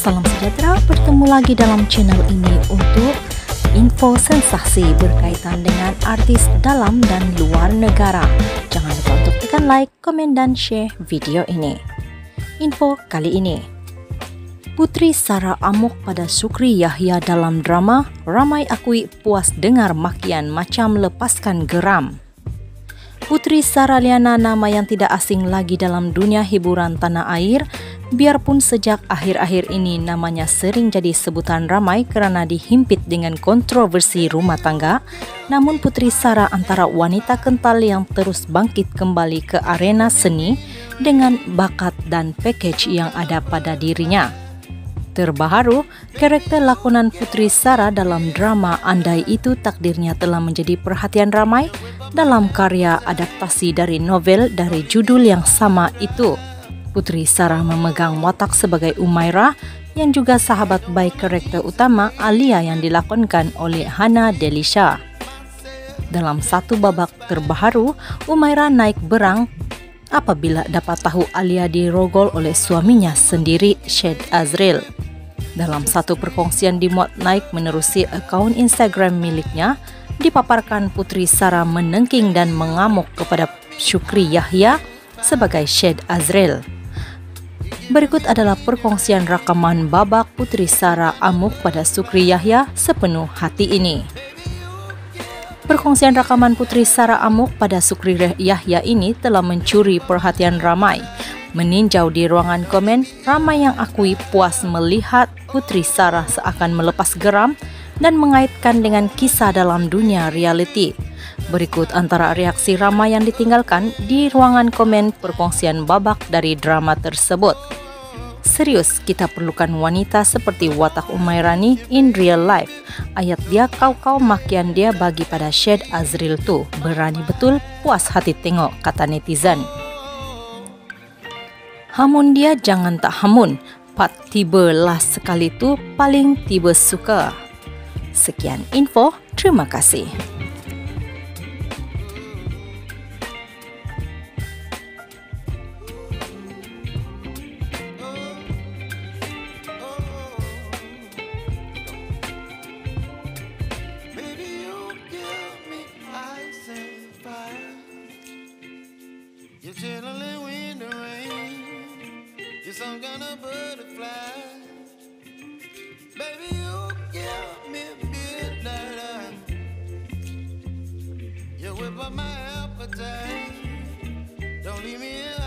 Salam sejahtera, bertemu lagi dalam channel ini untuk info sensasi berkaitan dengan artis dalam dan luar negara. Jangan lupa untuk tekan like, komen, dan share video ini. Info kali ini, Putri Sara amuk pada Sukri Yahya dalam drama, ramai akui puas dengar makian macam lepaskan geram. Putri Sara Liana nama yang tidak asing lagi dalam dunia hiburan tanah air, biarpun sejak akhir-akhir ini namanya sering jadi sebutan ramai kerana dihimpit dengan kontroversi rumah tangga, namun Putri Sara antara wanita kental yang terus bangkit kembali ke arena seni dengan bakat dan package yang ada pada dirinya. Terbaru, karakter lakonan Putri Sara dalam drama Andai Itu Takdirnya telah menjadi perhatian ramai dalam karya adaptasi dari novel dari judul yang sama itu. Putri Sara memegang watak sebagai Umairah yang juga sahabat baik karakter utama Alia yang dilakonkan oleh Hana Delisha. Dalam satu babak terbaru, Umairah naik berang apabila dapat tahu Alia dirogol oleh suaminya sendiri, Syed Azril. Dalam satu perkongsian dimuat naik menerusi akaun Instagram miliknya, dipaparkan Putri Sara menengking dan mengamuk kepada Sukri Yahya sebagai Syed Azril. Berikut adalah perkongsian rakaman babak Putri Sara amuk pada Sukri Yahya sepenuh hati ini. Perkongsian rakaman Putri Sara amuk pada Sukri Yahya ini telah mencuri perhatian ramai. Meninjau di ruangan komen, ramai yang akui puas melihat Putri Sara seakan melepas geram dan mengaitkan dengan kisah dalam dunia realiti. Berikut antara reaksi ramai yang ditinggalkan di ruangan komen perkongsian babak dari drama tersebut. Serius, kita perlukan wanita seperti watak Umairani in real life. Ayat dia kau-kau makian dia bagi pada Syed Azril tu. Berani betul, puas hati tengok, kata netizen. Hamun dia jangan tak hamun, pat tiba lah sekali tu paling tiba suka. Sekian info, terima kasih. You're chilling in the rain. You're some kind of butterfly. Baby, you give me midnight. You whip up my appetite. Don't leave me